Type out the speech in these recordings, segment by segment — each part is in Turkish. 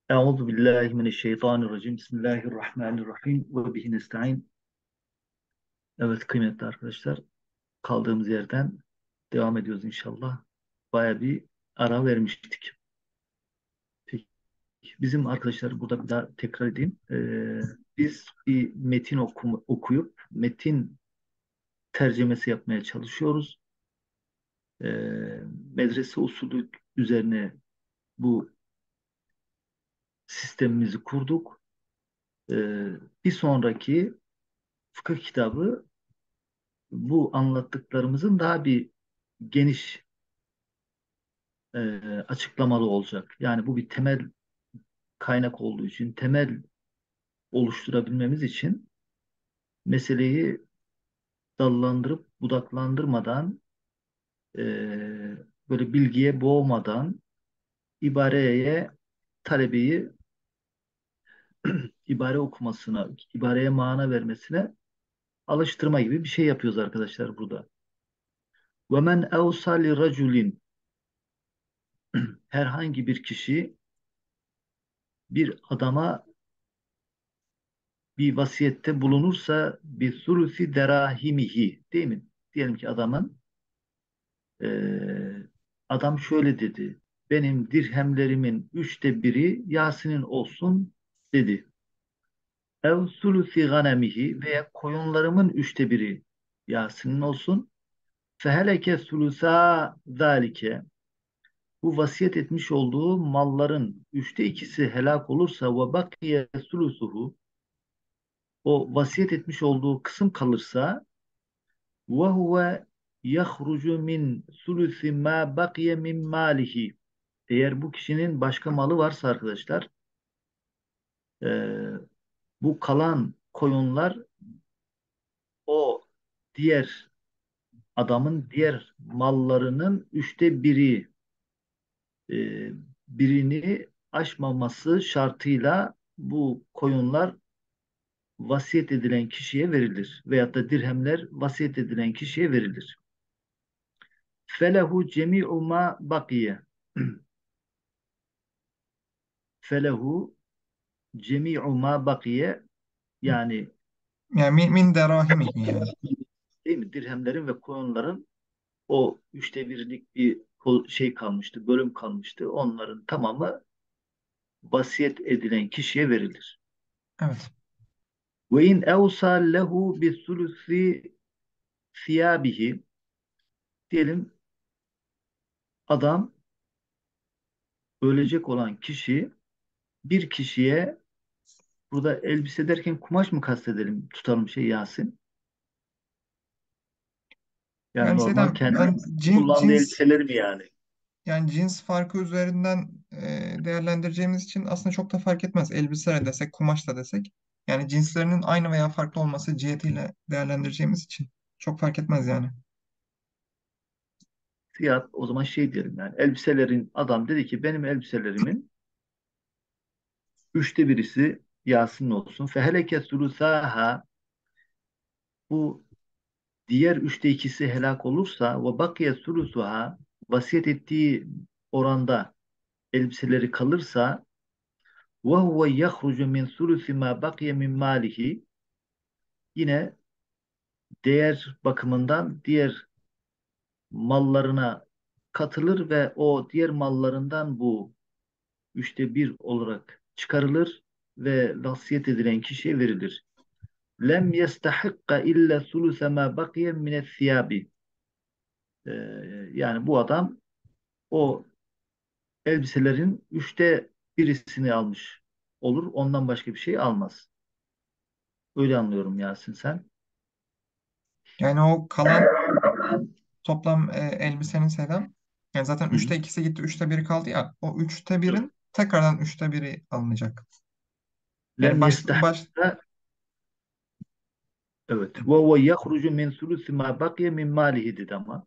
Euzu billahi mineşşeytanirracim. Bismillahirrahmanirrahim. Ve bihi nestaîn. Evet kıymetli arkadaşlar, kaldığımız yerden devam ediyoruz inşallah. Baya bir ara vermiştik. Peki, bizim arkadaşlar burada bir daha tekrar edeyim. Biz bir metin okuyup metin tercümesi yapmaya çalışıyoruz. Medrese usulü üzerine bu sistemimizi kurduk. Ee, Bir sonraki fıkıh kitabı bu anlattıklarımızın daha bir geniş e, açıklamalı olacak. Yani bu bir temel kaynak olduğu için, temel oluşturabilmemiz için meseleyi dallandırıp budaklandırmadan, e, böyle bilgiye boğmadan ibareye talebeyi ibare okumasına, ibareye mana vermesine alıştırma gibi bir şey yapıyoruz arkadaşlar burada. وَمَنْ اَوْصَى لِرَجُلٍ Herhangi bir kişi bir adama bir vasiyette bulunursa bir sulusi derahimihi, değil mi? Diyelim ki adam şöyle dedi. Benim dirhemlerimin 1/3 Yasin'in olsun dedi. Ev sulusi ganemihi veya koyunlarımın 1/3 Yasin'in olsun. Feheleke sulusa zalike, bu vasiyet etmiş olduğu malların 2/3'ü helak olursa ve bakiye sulusuhu, o vasiyet etmiş olduğu kısım kalırsa وَهُوَ يَخْرُجُ مِنْ ثُلُثِ مَا بَقِيَ مِنْ مَالِهِ. Eğer bu kişinin başka malı varsa arkadaşlar, e, bu kalan koyunlar o diğer adamın diğer mallarının 1/3, e, birini aşmaması şartıyla bu koyunlar vasiyet edilen kişiye verilir. Veyahut da dirhemler vasiyet edilen kişiye verilir. Felehu cemi'u ma bakiye. Felehu cemi'u ma bakiye, yani Yani min derahimihi yani. değil mi? Dirhemlerin ve koyunların o 1/3'lik bir şey kalmıştı, bölüm kalmıştı. Onların tamamı vasiyet edilen kişiye verilir. Evet. Ve in evsa lehu bi sulusi siyabihi, diyelim adam, ölecek olan kişi bir kişiye, burada elbise derken kumaş mı kastedelim, tutalım şey Yasin? Yani Yani normal Seydam, kendi ben kullandığı elbiseleri mi yani? yani cins farkı üzerinden değerlendireceğimiz için aslında çok da fark etmez. Elbise de desek, kumaş da desek. Yani cinslerinin aynı veya farklı olması cihetiyle değerlendireceğimiz için çok fark etmez yani. Fiyat o zaman şey diyelim, yani elbiselerin, adam dedi ki benim elbiselerimin 1/3'ü Yasin olsun. Feheleke sulusaha, bu diğer 2/3'ü helak olursa ve bakiye sulusuha, vasiyet ettiği oranda elbiseleri kalırsa ve huve yahrucu min sulusi ma bakiye min malihi, yine değer bakımından diğer mallarına katılır ve o diğer mallarından bu 1/3 olarak çıkarılır ve vasiyet edilen kişiye verilir. Lem yestahikka illa suluse ma bakiye mine siyabi. Yani bu adam o elbiselerin 1/3'ünü almış olur. Ondan başka bir şey almaz. Öyle anlıyorum Yasin, sen. Yani o kalan toplam elbisenin Seydam, yani zaten Hı hı. 2/3 gitti, 1/3 kaldı ya. O üçte Evet. birin tekrardan 1/3 alınacak. Yani Lem yestahikka, evet. Ve huve yahrucu min sulusi ma bakiye min malihi dedi ama.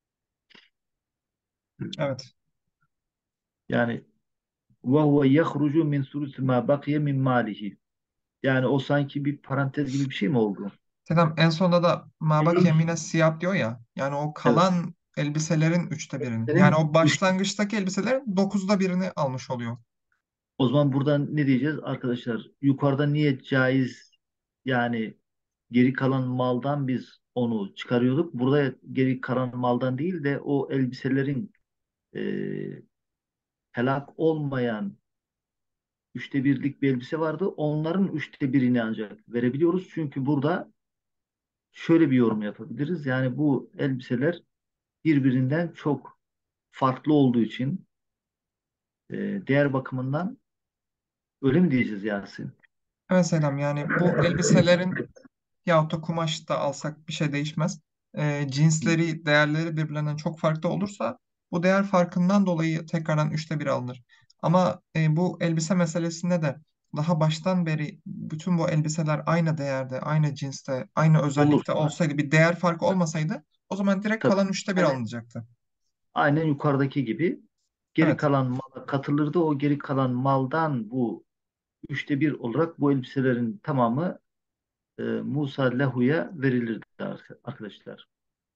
evet. Yani ve huve yahrucu min sulusi ma bakiye min malihi. Yani o sanki bir parantez gibi bir şey mi oldu? Selam, en sonunda da mabak yemine siyah diyor ya. Yani o Evet. kalan elbiselerin 1/3'ünü. Yani Senin o başlangıçtaki elbiselerin 1/9'unu almış oluyor. O zaman buradan ne diyeceğiz arkadaşlar? Yukarıda niye caiz, yani geri kalan maldan biz onu çıkarıyorduk. Burada geri kalan maldan değil de o elbiselerin e, helak olmayan üçte birlik bir elbise vardı. Onların üçte birini ancak verebiliyoruz. Çünkü burada şöyle bir yorum yapabiliriz. Yani bu elbiseler birbirinden çok farklı olduğu için değer bakımından öyle mi diyeceğiz Yasin? Evet Selam, yani bu elbiselerin yahut da kumaş da alsak bir şey değişmez. Cinsleri, değerleri birbirlerinden çok farklı olursa bu değer farkından dolayı tekrardan üçte bir alınır. Ama bu elbise meselesinde de daha baştan beri bütün bu elbiseler aynı değerde, aynı cinste, aynı özellikte Olursa olsaydı, bir değer farkı olmasaydı o zaman direkt tabii kalan üçte bir aynen, alınacaktı. aynen yukarıdaki gibi geri Evet. kalan mala katılırdı. O geri kalan maldan bu üçte bir olarak bu elbiselerin tamamı Musa Lehu'ya verilirdi arkadaşlar.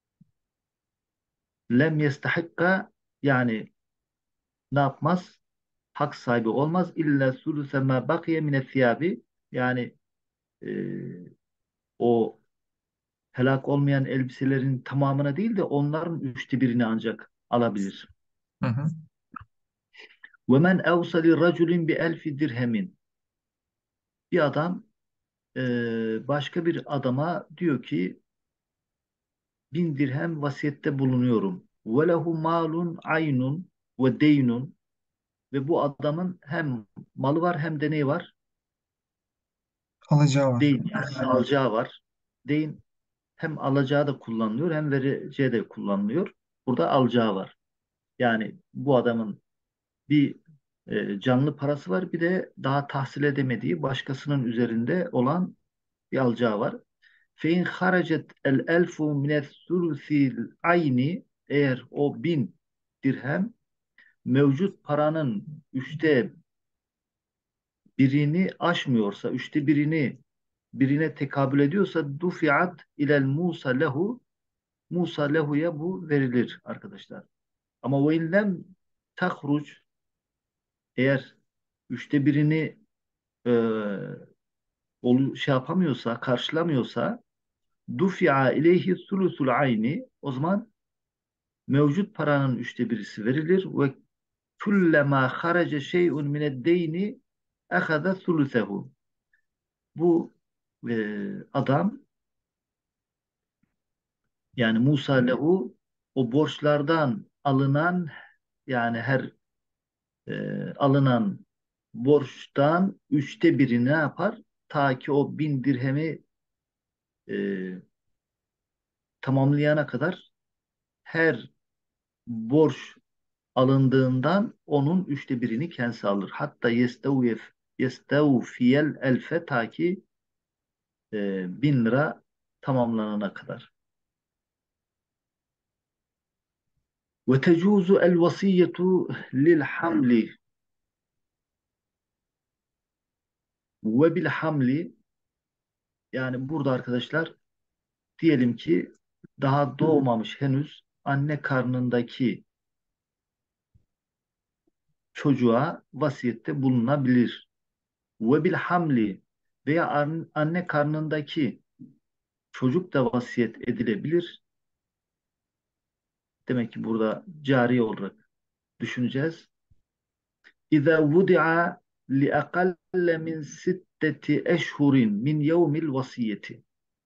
Lem yestahikka, yani ne yapmaz? Hak sahibi olmaz. İlla sülüse ma bakiye mine thiyabi, yani e, o helak olmayan elbiselerin tamamına değil de onların üçte birini ancak alabilir. Hı hı. Ve men evsali raculin bi elfi dirhemin. Bir adam başka bir adama diyor ki 1000 dirhem vasiyette bulunuyorum. Ve lehu malun aynun ve deynun, ve bu adamın hem malı var hem de neyi var? Alacağı var. Deyn, yani alacağı var. Deyn hem alacağı da kullanılıyor hem vereceği de kullanılıyor. Burada alacağı var. Yani bu adamın bir canlı parası var, bir de daha tahsil edemediği başkasının üzerinde olan bir alacağı var. Fein haracet el elfu minet sulusil ayni, eğer o 1000 dirhem mevcut paranın üçte birini aşmıyorsa, üçte birini birine tekabül ediyorsa dufiat ilel Musa lehu, Musa lehu'ya bu verilir arkadaşlar. Ama ve inlem tahruc, eğer üçte birini e, şey yapamıyorsa, karşılamıyorsa dufi'a ileyhi sulusul ayni, o zaman mevcut paranın üçte birisi verilir ve kullama haraca şey'un mined deyni ehada sulusehu. Bu adam, yani Musa lehu, o borçlardan alınan, yani her alınan borçtan üçte biri ne yapar? Ta ki o 1000 dirhemi e, tamamlayana kadar her borç alındığından onun üçte birini kendisi alır. Hatta yestevfiyel elfe, ta ki 1000 lira tamamlanana kadar. Ve tecuzu el vasiyetu lil hamli ve bil hamli, yani burada arkadaşlar diyelim ki daha doğmamış henüz anne karnındaki çocuğa vasiyette bulunabilir. Ve bil hamli, veya anne karnındaki çocuk da vasiyet edilebilir. Demek ki burada cari olarak düşüneceğiz. İza vudi'a li akalle min sitteti eşhurin min yevmil vasiyeti.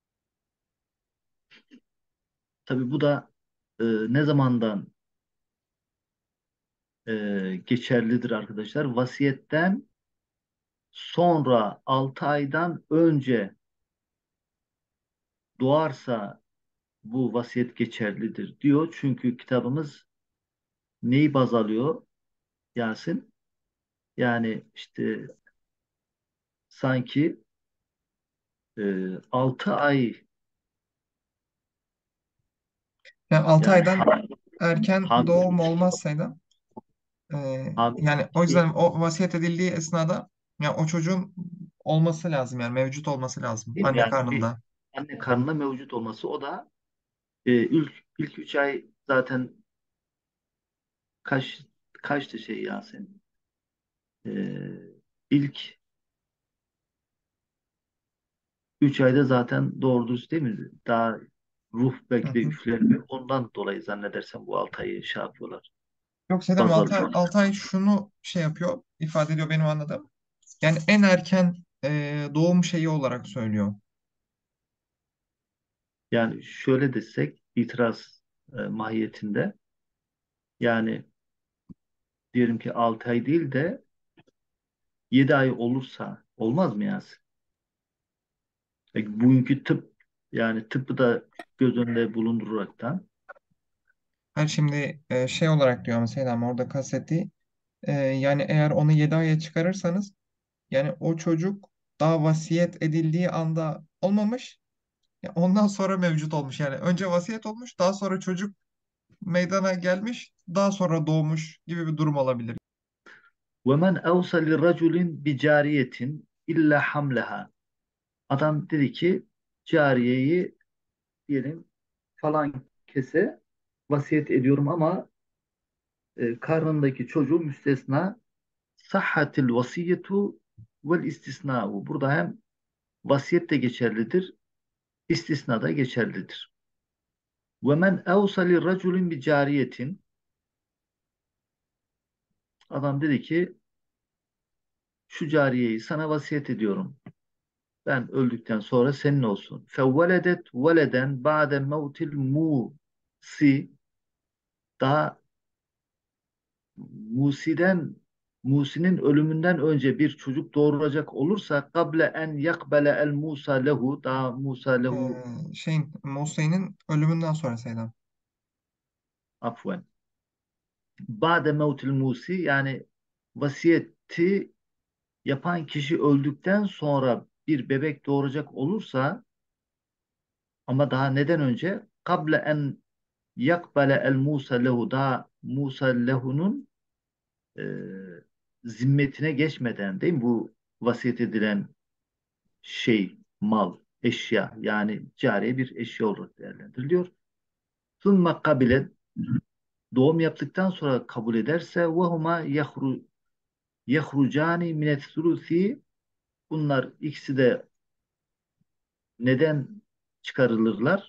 Tabi bu da ne zamandan geçerlidir arkadaşlar? Vasiyetten sonra 6 aydan önce doğarsa bu vasiyet geçerlidir diyor. Çünkü kitabımız neyi baz alıyor Yasin? Yani işte sanki 6 ay, Yani 6 yani aydan erken doğum hamilelik, olmazsaydı, yani o hamilelik yüzden o vasiyet edildiği esnada yani o çocuğun olması lazım, yani mevcut olması lazım değil mi? anne Yani bir karnında. anne karnında mevcut olması, o da ilk 3 ay zaten kaç kaçtı şey Yasin? ilk 3 ayda zaten doğru dürüst değil mi? Daha ruh Hı belki de hı. üflenmiyor. Ondan dolayı zannedersem bu 6 ayı şey yapıyorlar. Yok Sedam, Baz Altay, alıyorlar. Altay şunu şey yapıyor, ifade ediyor benim anladığım. Yani en erken doğum şeyi olarak söylüyor. Yani şöyle desek itiraz mahiyetinde yani diyelim ki 6 ay değil de 7 ay olursa olmaz mı Yasin? Bugünkü tıp yani tıbbı da göz önünde bulunduraraktan Her şimdi şey olarak diyor ama Sedam orada kastettiği, yani eğer onu 7 aya çıkarırsanız, yani o çocuk daha vasiyet edildiği anda olmamış, ya ondan sonra mevcut olmuş. Yani önce vasiyet olmuş, daha sonra çocuk meydana gelmiş, daha sonra doğmuş gibi bir durum olabilir. وَمَنْ أَوْصَ لِرَجُلٍ بِجَارِيَةٍ illa hamleha. Adam dedi ki cariyeyi diyelim falan kese vasiyet ediyorum ama karnındaki çocuğu müstesna sahhatil vasiyetu vel istisna'u. Burada hem vasiyet de geçerlidir, istisna da geçerlidir. Ve men evsa li raculin bi cariyetin. Adam dedi ki şu cariyeyi sana vasiyet ediyorum. Ben öldükten sonra senin olsun. Fevveledet veleden ba'de mevtil musi. Daha Musi'den Musi'nin ölümünden önce bir çocuk doğuracak olursa kable en yakbele el Musa lehu daha Musa lehu Şeyin, Musa'nın ölümünden sonra Sedam. afven. Ba'de mevtil Musi yani vasiyeti yapan kişi öldükten sonra bir bebek doğuracak olursa ama daha neden önce kable en yakbele el Musa lehu daha Musa lehunun e, zimmetine geçmeden değil mi bu vasiyet edilen şey, mal, eşya yani cariye bir eşya olarak değerlendiriliyor. Sümme kabile doğum yaptıktan sonra kabul ederse ve huma yahrucani minet sulusi bunlar ikisi de neden çıkarılırlar?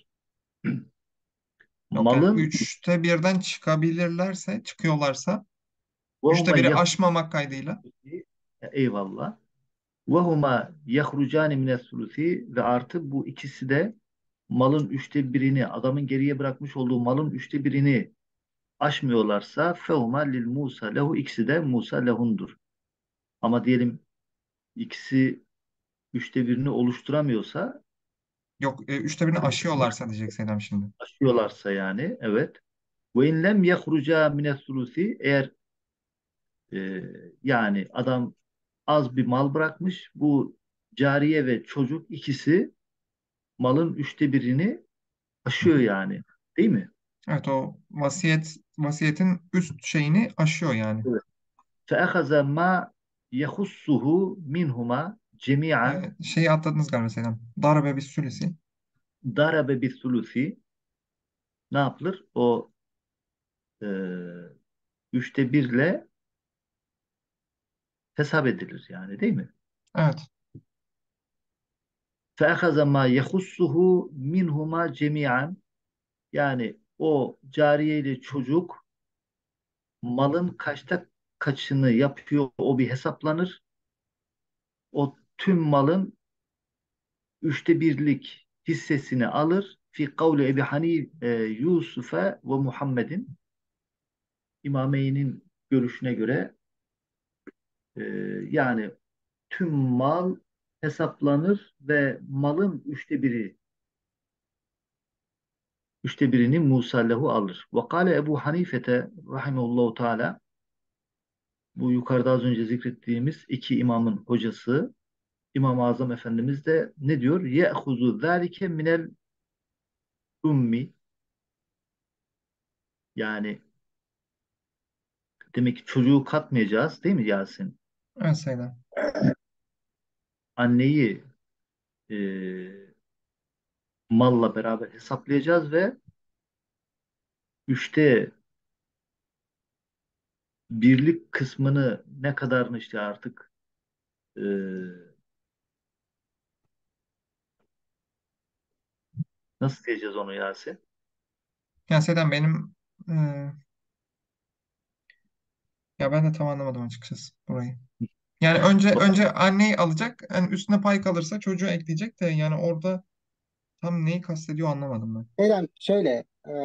Yok yani Malın üçte birden çıkabilirlerse, çıkıyorlarsa, ve üçte huma biri aşmamak kaydıyla. eyvallah. Ve huma yahrucani minet sulusi ve artı bu ikisi de malın üçte birini adamın geriye bırakmış olduğu malın üçte birini aşmıyorlarsa fehuma lil Musa lehu ikisi de Musa lehundur. Ama diyelim ikisi üçte birini oluşturamıyorsa Yok, üçte birini aşıyorlarsa diyecek Sedam şimdi. aşıyorlarsa yani evet. Ve in lem yahruca mine sulusi eğer e, yani adam az bir mal bırakmış bu cariye ve çocuk ikisi malın üçte birini aşıyor yani. Değil mi? Evet, o vasiyetin üst şeyini aşıyor yani. Evet. فَأَخَذَ مَا يَخُصُّهُ مِنْهُمَا جَمِيعًا Şeyi atladınız galiba Sedam. Darbe bir sülisi. darabe bis sulusi ne yapılır? O e, üçte birle hesap edilir yani değil mi? Evet. فَأَخَذَ مَا يَخُصُّهُ مِنْهُمَا جَمِيعًا yani o cariye ile çocuk malın kaçta kaçını yapıyor o bir hesaplanır. O tüm malın üçte birlik hissesini alır. Fi kavli Ebi Yusuf'e ve Muhammed'in İmameyn'in görüşüne göre e, yani tüm mal hesaplanır ve malın üçte birini Musa lehu alır. Ve kâle Ebu Hanifete rahimehullahu teala bu yukarıda az önce zikrettiğimiz iki imamın hocası İmam-ı Azam Efendimiz de ne diyor? Ye'huzu zâlike minel ummi yani demek ki çocuğu katmayacağız değil mi Yasin? Evet Sedam. Anneyi e, malla beraber hesaplayacağız ve üçte birlik kısmını ne kadarını işte artık e, nasıl diyeceğiz onu Yasin? Yani Seden benim e, ya ben de tam anlamadım açıkçası burayı. Yani önce anneyi alacak. Yani üstüne pay kalırsa çocuğu ekleyecek de yani orada tam neyi kastediyor anlamadım ben. Eren şöyle,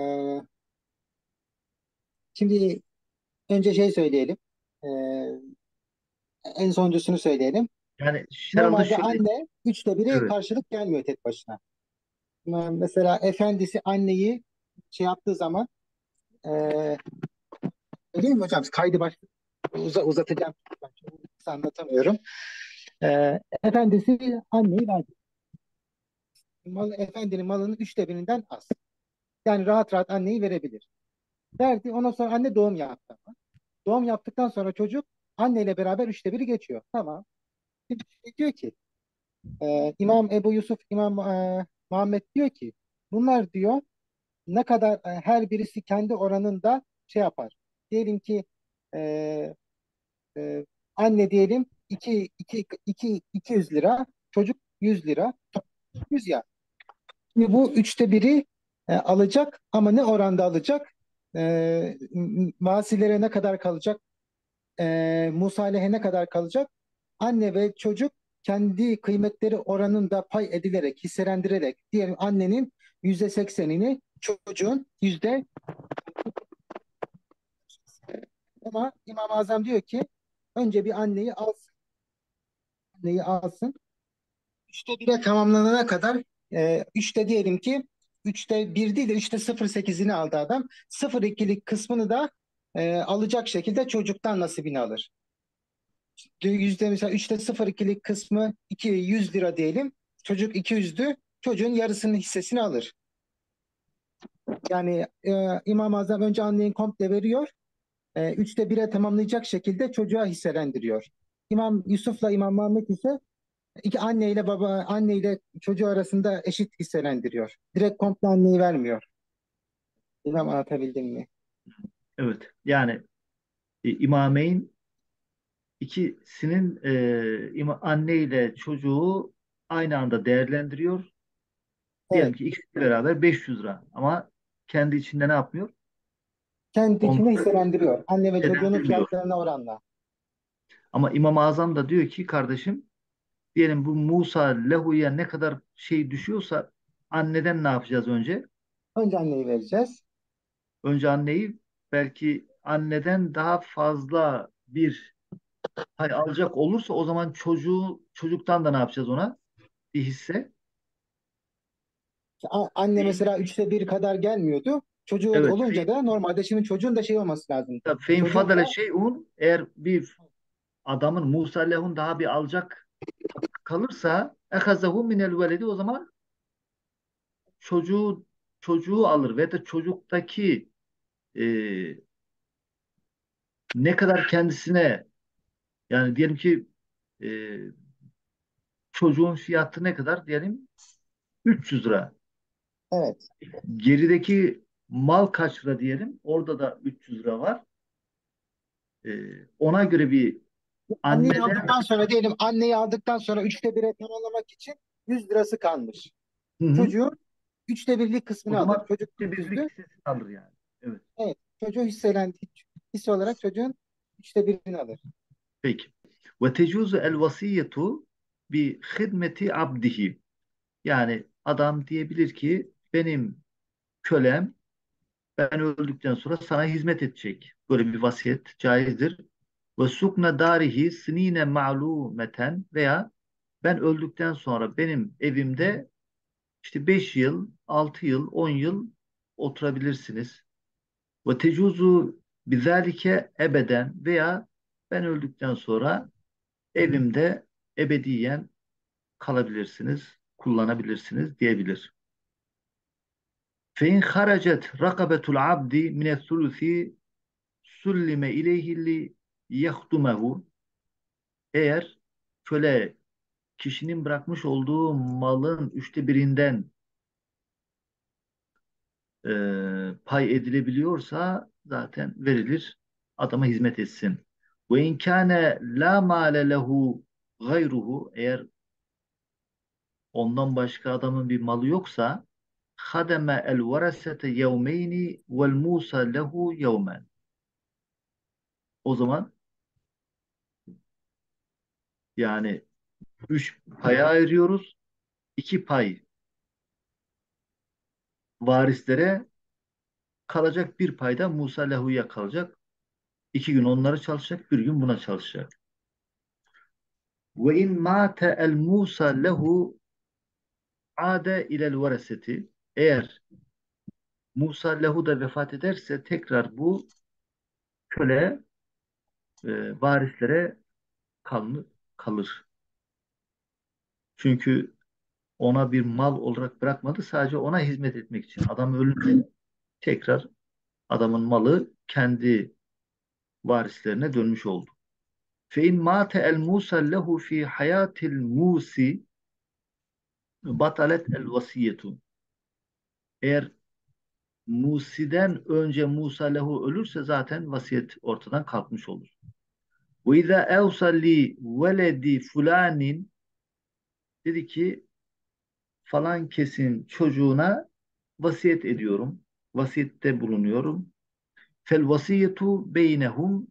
şimdi önce şey söyleyelim. E, En sonuncusunu söyleyelim. Yani herhalde Normalde şöyle, anne üçte biri evet. karşılık gelmiyor tek başına. Mesela efendisi anneyi şey yaptığı zaman, e, değil mi hocam? Kaydı uzatacağım. Ben çok kısa anlatamıyorum. Efendisi anneyi verdi. Efendinin malının üçte birinden az. Yani rahat rahat anneyi verebilir. Verdi. Ondan sonra anne doğum yaptı. Doğum yaptıktan sonra çocuk anneyle beraber üçte biri geçiyor. Tamam. Şimdi diyor ki İmam Ebu Yusuf, İmam Muhammed diyor ki bunlar diyor ne kadar her birisi kendi oranında şey yapar. Diyelim ki e, e, anne diyelim 200 lira, çocuk 100 lira. 100 ya. Şimdi bu üçte biri alacak ama ne oranda alacak? Masilere ne kadar kalacak? Musalehe ne kadar kalacak? Anne ve çocuk kendi kıymetleri oranında pay edilerek, hisselendirerek diyelim annenin %80'ini çocuğun yüzde ama İmam-ı Azam diyor ki önce bir anneyi alsın. Üçte bire tamamlanana kadar üçte diyelim ki üçte bir değil de üçte 0,8'ini aldı adam. 0,2'lik kısmını da alacak şekilde çocuktan nasibini alır. Yüzde mesela üçte 0,2'lik kısmı 100 lira diyelim. Çocuk 200'dü. Çocuğun yarısının hissesini alır. Yani İmam-ı Azam önce anneyi komple veriyor. Üçte bire tamamlayacak şekilde çocuğa hisselendiriyor. İmam Yusuf'la İmam Muhammed ise anne ile çocuğu arasında eşit hisselendiriyor. Direkt komple anneyi vermiyor. Bilmem anlatabildim mi? Evet. Yani İmameyn ikisinin anne ile çocuğu aynı anda değerlendiriyor. Diyelim Evet. ki ikisi beraber 500 lira ama kendi içinde ne yapmıyor? Kendi içinde Onları hisselendiriyor. Anne ve çocuğunun değerlendirmiyor. fiyatlarına oranla. Ama İmam-ı Azam da diyor ki kardeşim, diyelim bu Musa Lehu'ya ne kadar şey düşüyorsa anneden ne yapacağız önce? Önce anneyi vereceğiz. Önce anneyi, belki anneden daha fazla bir pay alacak olursa o zaman çocuktan da ne yapacağız ona? Bir hisse. Anne mesela üçte bir kadar gelmiyordu. Çocuğu Evet. olunca da normalde şimdi çocuğun da şey olması lazım. Fein Çocuğun fadale da şeyun, eğer bir adamın Musa lehun daha bir alacak hakkı kalırsa ehazehu minel veledi, o zaman çocuğu çocuğu alır ve de çocuktaki e, ne kadar kendisine, yani diyelim ki e, çocuğun fiyatı ne kadar diyelim, 300 lira. evet. Gerideki mal kaç lira diyelim, orada da 300 lira var. E, ona göre bir Anneyi anneden. aldıktan sonra diyelim anneyi aldıktan sonra üçte bire tamamlamak için 100 lirası kalmış. Hı hı. Çocuğun üçte birlik O kısmını alır. zaman Çocuk işte birlik 300'dü. hissesini alır yani. Evet. Evet. Çocuğu hisse olarak çocuğun üçte birini alır. Peki. Ve tecuzu el vasiyetu bi hidmeti abdihi. Yani adam diyebilir ki benim kölem ben öldükten sonra sana hizmet edecek. Böyle bir vasiyet caizdir. Ve sukna darihi sinine ma'lumeten, veya ben öldükten sonra benim evimde işte 5 yıl, 6 yıl, 10 yıl oturabilirsiniz. Ve tecuzu bizalike ebeden, veya ben öldükten sonra evimde ebediyen kalabilirsiniz, kullanabilirsiniz diyebilir. Fe in haracet rakabetul abdi mine sulusi sullime ileyhi li yehdumehu. Eğer köle kişinin bırakmış olduğu malın üçte birinden pay edilebiliyorsa zaten verilir. Adama hizmet etsin. Ve in kâne la mâle lehu gayruhu, eğer ondan başka adamın bir malı yoksa, hademe el varasete yevmeyni vel musa lehu yevmen. O zaman yani 3 paya ayırıyoruz. 2 pay varislere kalacak, bir payda Musa lehu'ya kalacak. 2 gün onları çalışacak, bir gün buna çalışacak. Ve in mate el Musa lehu ade ilel vareseti. Eğer Musa lehu da vefat ederse tekrar bu köle varislere kalır. Çünkü ona bir mal olarak bırakmadı. Sadece ona hizmet etmek için. Adam ölünce tekrar adamın malı kendi varislerine dönmüş oldu. Fe in mate el Musa lehu fi hayatil musi batalet el vasiyetu. Eğer Musi'den önce Musa lehu ölürse zaten vasiyet ortadan kalkmış olur. Ve izâ evsa li veledi fulanin, dedi ki falan kesin çocuğuna vasiyet ediyorum. Vasiyette bulunuyorum. Fel vasiyetu beynehum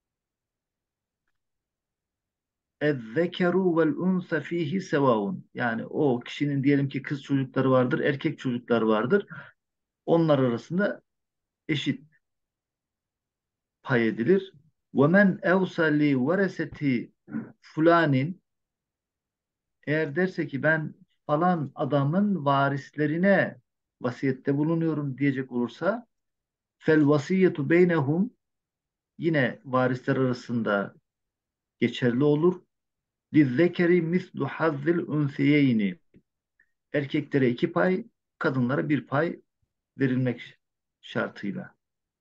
ezzekeru vel unsa fihi sevaun. Yani o kişinin diyelim ki kız çocukları vardır, erkek çocukları vardır. Onlar arasında eşit pay edilir. Ve men evsa li vereseti fulanin, eğer derse ki ben falan adamın varislerine vasiyette bulunuyorum diyecek olursa, fel vasiyetu beynehum, yine varisler arasında geçerli olur. Lizzekeri mislu hazzil ünsiyeyni. Erkeklere 2 pay, kadınlara bir pay verilmek şartıyla.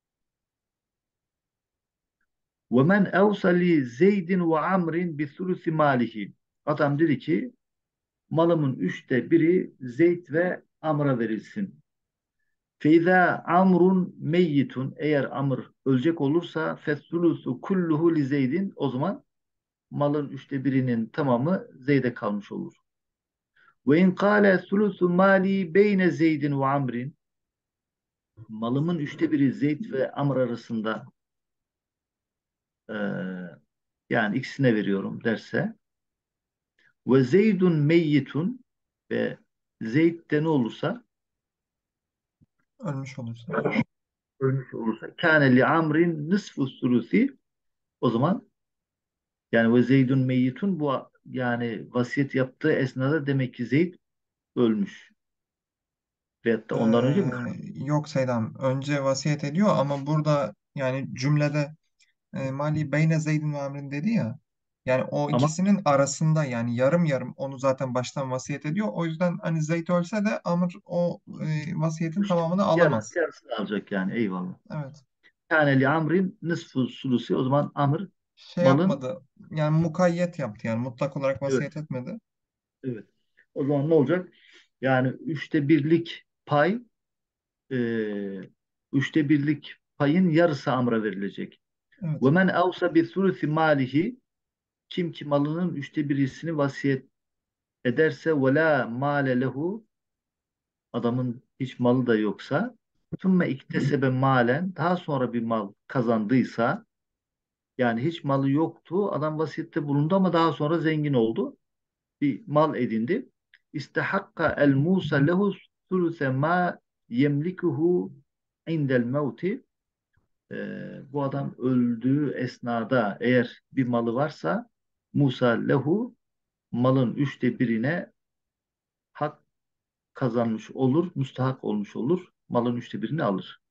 Ve men evsa li Zeydin ve Amrin bi sulusi malihi. Adam dedi ki malımın 1/3'ü Zeyd ve Amr'a verilsin. Feyza Amrun meyyitun, eğer Amr ölecek olursa fessulusu kulluhu li Zeydin, o zaman malın 1/3'inin tamamı Zeyd'e kalmış olur. Ve in kâle sulusu mali beyne Zeydin ve Amrin, malımın 1/3'ü Zeyd ve Amr arasında, e, yani ikisine veriyorum derse, ve Zeydun meyyitun, ve Zeyd de ne olursa, Ölmüş olursa. ölmüş olursa, kâne li Amrin nısfu sulusi, o zaman yani ve Zeydun meyyitun, bu yani vasiyet yaptığı esnada demek ki Zeyd ölmüş. Veyahut da ondan önce mi? Yok Seydam. Önce vasiyet ediyor ama burada yani cümlede Mali beyne Zeydin ve Amrin dedi ya. Yani o Ama ikisinin arasında yani yarım yarım onu zaten baştan vasiyet ediyor. O yüzden hani Zeyd ölse de Amr o vasiyetin tamamını alamaz. yarısını alacak yani, eyvallah. Evet. Kâne li Amrin nısfu sulusi, o zaman Amr Şey malın, yapmadı. Yani mukayyet yaptı yani mutlak olarak evet, vasiyet etmedi. evet. O zaman ne olacak? Yani 1/3'lik pay, e, 1/3'lik payın yarısı Amr'a verilecek. Ve Evet. men evsa bi sulusi malihi, kim ki malının 1/3'sini vasiyet ederse, ve la male lehu, adamın hiç malı da yoksa, thumme iktesebe malen, daha sonra bir mal kazandıysa, yani hiç malı yoktu, adam vasiyette bulundu ama daha sonra zengin oldu, bir mal edindi. İstehakka el Musa lehu suluse ma yemlikuhu indel mevti. Bu adam öldüğü esnada eğer bir malı varsa, Musa lehu malın 1/3'ine hak kazanmış olur, müstahak olmuş olur. Malın 1/3'ini alır.